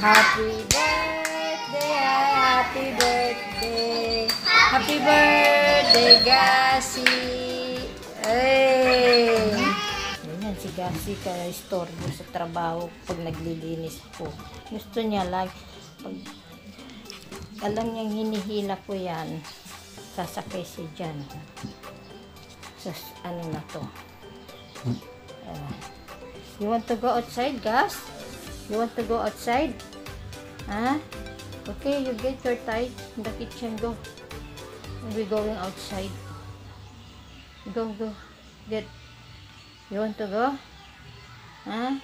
Happy birthday, happy birthday. Happy birthday, Gasi. Ay! Ganyan si Gasi ka istorbo sa trabaho pag naglilinis po. Gusto niya lang pag alam niyang hinihila ko yan, sasakay si Jan. So, ano na to? You want to go outside, Gas? You want to go outside? Huh? Okay, you get your tie in the kitchen. Go. We're going outside. Go, go. Get. You want to go? Huh?